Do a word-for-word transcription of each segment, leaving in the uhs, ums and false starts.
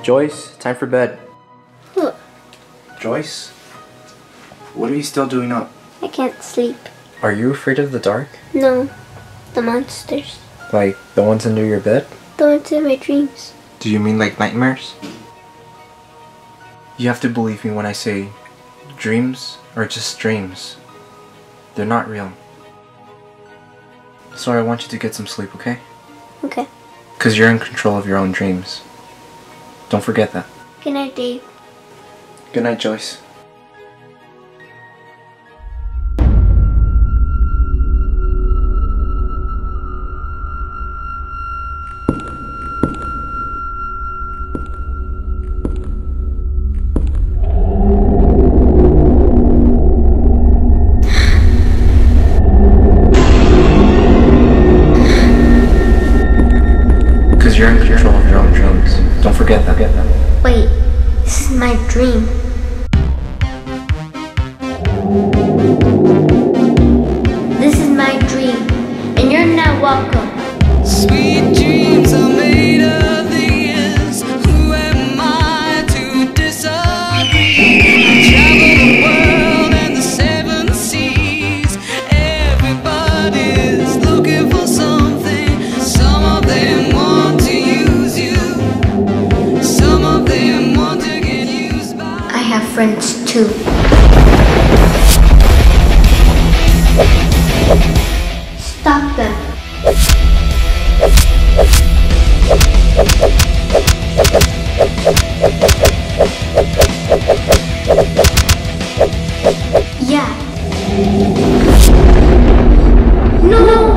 Joyce, time for bed. What? Joyce? What are you still doing up? I can't sleep. Are you afraid of the dark? No. The monsters. Like the ones under your bed? The ones in my dreams. Do you mean like nightmares? You have to believe me when I say dreams are just dreams. They're not real. So I want you to get some sleep, okay? Okay. Because you're in control of your own dreams. Don't forget that. Good night, Dave. Good night, Joyce. Because you're in control of your own dreams. Don't forget that. Wait, this is my dream. This is my dream, and you're not welcome. Sweet dreams are made of these. Who am I to disagree? Travel the world and the seven seas. Everybody's looking for something. Some of them want to use you. Some of them want to get used by. I have friends too. Stop them. Yeah. No!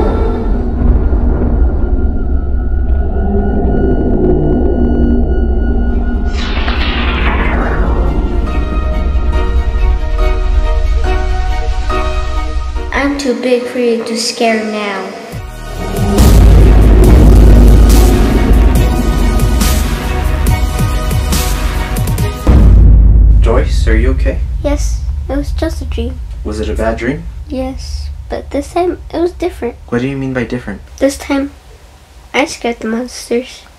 I'm too big for you to scare now. Joyce, are you okay? Yes, it was just a dream. Was it a bad dream? Yes, but this time it was different. What do you mean by different? This time, I scared the monsters.